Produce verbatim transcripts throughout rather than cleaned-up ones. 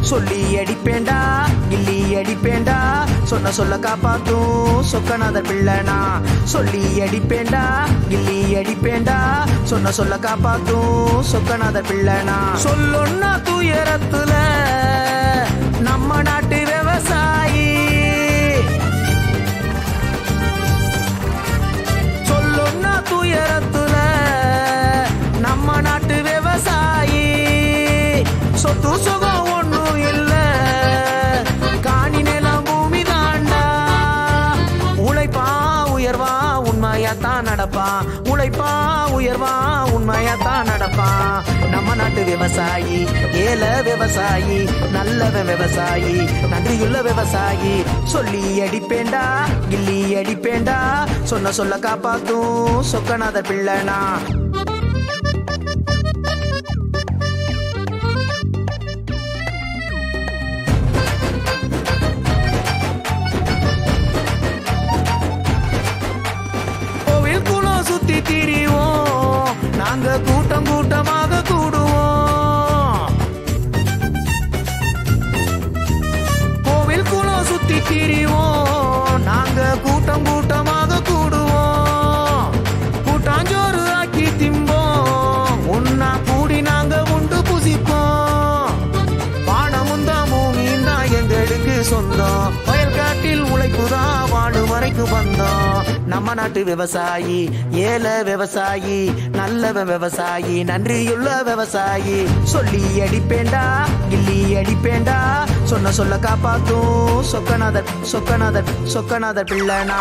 சொல்லி அடிப்பேண்டா கில்லி அடிப்பேண்டா சொன்ன சொல்ல காப்பாத்தும் சொக்கநாதர் பிள்ளனா சொல்லி அடிப்பேண்டா கில்லி அடிப்பேண்டா சொன்ன சொல்ல காப்பாத்தும் சொக்கநாதர் பிள்ளனா சொல்லொன்னா துயரத்துல நம்ம நாட்டு விவசாயி சொல்லொன்னா துயரத்துல நம்ம நாட்டு விவசாயி சொத்து சுகம் ஒண்ணும் இல்ல காணி நிலம் பூமி தாண்டா உழைப்பா உயர்வா உண்மையாத்தான் நடப்பான் உழைப்பா உயர்வா உண்மையாத்தான் நடப்பான் நம்ம நாட்டு விவசாயி ஏல விவசாயி நல்லவன் விவசாயி நன்றியுள்ள விவசாயி சொல்லி அடிப்பேண்டா கில்லி அடிப்பேண்டா சொன்ன சொல்ல காப்பாத்தும் சொக்கநாதர் பிள்ளனா சுத்தி திரிவோம் நாங்க கூட்டம் கூட்டமாக கூடுவோம் கோவில் குளம் சுத்தி திரிவோம் நாங்க கூட்டம் கூட்டமாக கூடுவோம் கூட்டாஞ்சோறு ஆக்கி திம்போம் உன்னா கூடி நாங்க உண்டு புசிப்போம் பானமும் தான் பூமியும் தான் எங்களுக்கு சொந்தம் வயல்காட்டில் உழைப்புதான் வாழு வரைக்கும் வந்தோம் நம்ம நாட்டு விவசாயி ஏல விவசாயி நல்லவன் விவசாயி நன்றியுள்ள விவசாயி சொல்லி அடிப்பேண்டா கில்லி அடிப்பேண்டா சொன்ன சொல்ல காப்பாத்தும் சொக்கநாதர் சொக்கநாதர் சொக்கநாதர் பிள்ளனா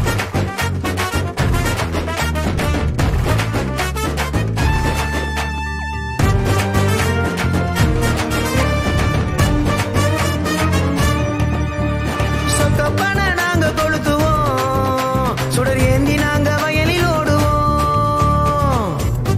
சொக்கப்பன நாங்க கொளுத்துவோம் சுடர் ஏந்தி நாங்க வயலில் ஓடுவோம்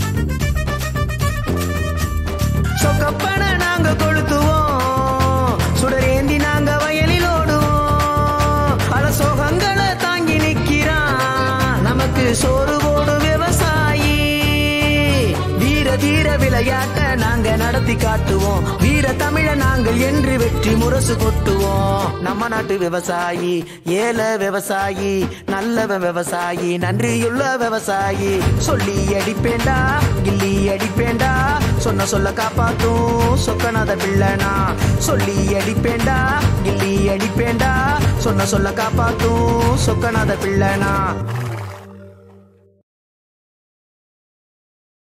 சொக்கப்பன நாங்க கொளுத்துவோம் சுடர் ஏந்தி நாங்க வயலில் ஓடுவோம் பல சோகங்களை தாங்கி நிற்கிறான் நமக்கு சோறு போடும் விவசாயி வீர தீர விளையாட்ட நாங்க நடத்தி காட்டுவோம் வீர தமிழ நாங்கள் என்று வெற்றி முரசு கொட்டுவோம் நம்ம நாட்டு விவசாயி ஏல விவசாயி நல்லவன் விவசாயி நன்றியுள்ள விவசாயி சொல்லி அடிப்பேண்டா கில்லி அடிப்பேண்டா சொன்ன சொல்ல காப்பாத்தும் சொக்கநாதர் பிள்ளனா சொல்லி அடிப்பேண்டா கில்லி அடிப்பேண்டா சொன்ன சொல்ல காப்பாத்தும் சொக்கநாதர் பிள்ளனா